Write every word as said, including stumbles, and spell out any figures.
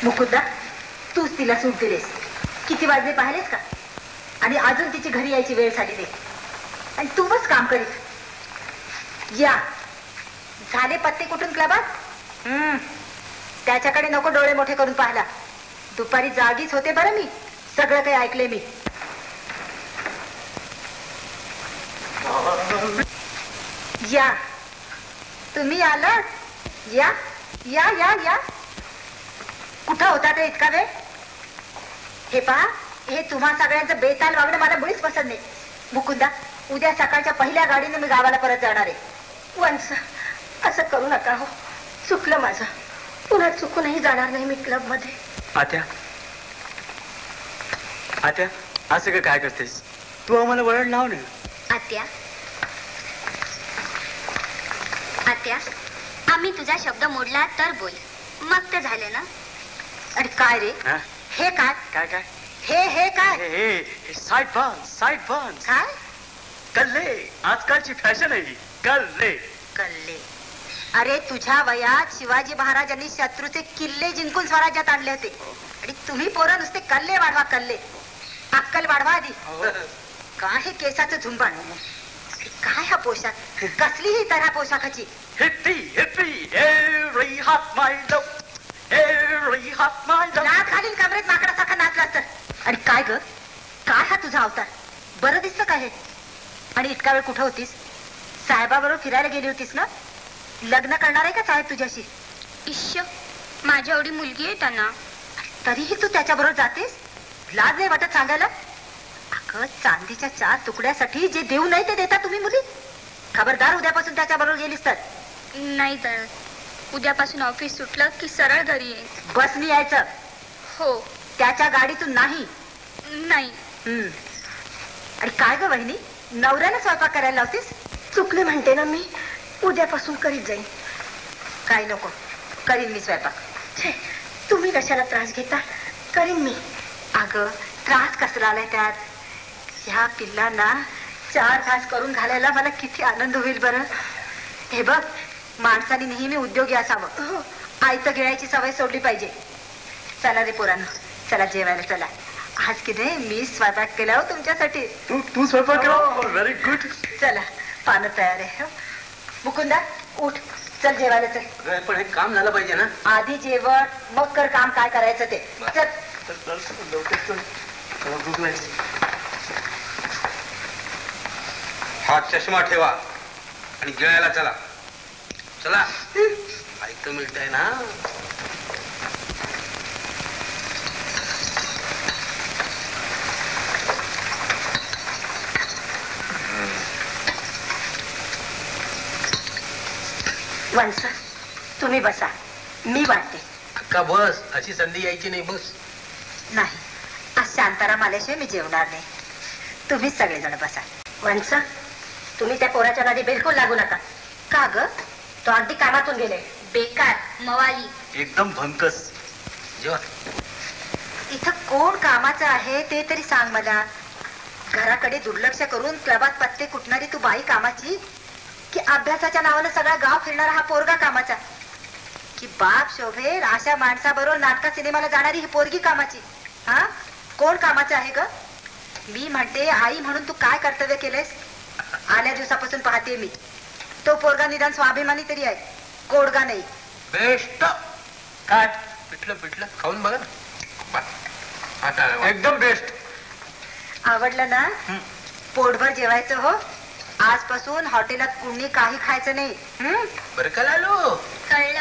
मुकुंदा, तूच तिला सूट दिलेस. किती वाजले पाहिलेस का? आणि अजून तिची घरी यायची वेळ झाली नाही आणि तू बस काम करीत. या झाले पत्ते कुठून क्लबात? हम्म त्याच्याकडे नको डोळे मोठे करून पाहिला. दुपारी जागीच होते बरं, मी सगळं काही ऐकले मी. या तुम्ही आलात. या या या या कुठं होता ते इतका वेळ? हे पहा, हे तुम्हा सगळ्यांचं बेताल वागणं मला मुळीच पसंत नाही. मुकुंदा, उद्या सकाळच्या पहिल्या गाडीने मी गावाला परत जाणार आहे. वंश, असं करू नका हो. चुकलं माझं. पुन्हा चुकूनही जाणार नाही मी क्लब मध्ये. आत्या, आत्या असं का काय करतेस तू? आम्हाला वळण लाव ना. आत्या, आत्या, आम्ही तुझा शब्द मोडला तर बोल, मग ते झाले ना. अरे काय रे? हे काय काय काय हे हे काय? हे हे साईड बन्स, साईड बन्स. काय कल्ले, आजकालची फॅशन आहे ही. कल्ले कल्ले? अरे तुझ्या वयात शिवाजी महाराजांनी शत्रूचे किल्ले जिंकून स्वराज्यात आणले होते आणि तुम्ही पोरं नुसते कल्ले वाढवा. कल्ले, अक्कल वाढवा आधी. काय हे केसाचं झुंबण? काय हा पोशाख? कसलीही तऱ्हा पोशाखाची. हिप्पी हिप्पी एव्हरी हात माय लव, एव्हरी हात माय लव. नाक घालीन कमरेत माकडासारखा नाचला असत. आणि काय ग, काय हा तुझा अवतार? बरं दिसतं का हे? आणि इतका वेळ कुठं होतीस? साहेबाबरोबर फिरायला गेली होतीस ना? लग्न करणार आहे का साहेब तुझ्याशी? इश्य, माझ्या एवढी मुलगी आहे त्यांना. तरीही तू त्याच्याबरोबर जातेस? लाज नाही वाटत सांगायला? अगं, चांदीच्या चार तुकड्यासाठी जे देऊ नाही ते देता तुम्ही मुली. खबरदार, उद्यापासून त्याच्याबरोबर गेलीस तर. नाही तर उद्यापासून ऑफिस सुटलं की सरळ घरी ये. बसनी यायचं. हो. त्याच्या गाडीतून नाही. नाही. हम्म. आणि काय ग वहिनी, नवऱ्याला स्वयंपाक करायला लावतीस? चुकले म्हणते ना मी. उद्यापासून करीत जाईन. काही नको, करीन मी स्वयंपाक. छे, तुम्ही कशाला त्रास घेता? करीन मी. अगं, त्रास कसला आलाय त्यात? ह्या पिल्लांना चार घास करून घालायला मला किती आनंद होईल बरं. हे बघ, माणसाने नेहमी उद्योगी असावं. आयतं गिळायची सवय सोडली पाहिजे. चला रे पोरांनो, चला जेवायला चला. आज किती मी स्वयंपाक केला हो तुमच्यासाठी. तू तू स्वयंपाक केला? Very good. चला, पानं तयार आहे. मुकुंदा, उठ, चल जेवायला चल. पण हे काम झालं पाहिजे ना. आधी जेवण, मग कर काम काय करायचं ते. चल. हा चष्मा ठेवा आणि गिळायला चला. चला, ऐकतं मिळतंय ना. वंश, तुम्ही बसा, मी वाटते. अक्का बस, अशी संधी यायची नाही. बस. नाही, आज शांताराम आल्याशिवाय मी जेवणार नाही. तुम्हीच सगळेजण बसा. वंश, तुम्ही त्या पोराच्या नादी बिलकुल लागू नका. का ग? तो अगदी कामातून गेले. बेकार, मवाली. एकदम भंकस. जेव्हा इथं कोण कामाचं आहे ते तरी सांग मला. घराकडे दुर्लक्ष करून क्लबात पत्ते कुटणारी तू बाई कामाची, की अभ्यासाच्या नावानं सगळा गाव फिरणारा हा पोरगा कामाचा, की बाप शोभेर अशा माणसाबरोबर नाटका सिनेमाला जाणारी ही पोरगी कामाची? हा, कोण कामाचं आहे ग? मी म्हणते, आई म्हणून तू काय कर्तव्य केलेस? आल्या दिवसापासून पाहते मी. तो पोरगा निदान स्वाभिमानी तरी आहे, कोडगा नाही. बेस्ट. काय पिठलं पिठलं खाऊन बघा ना. आता एकदम बेस्ट. आवडलं ना? पोटभर जेवायचं हो. आजपासून हॉटेलात कुणी काही खायचं नाही. बरं का लालो? कळलं.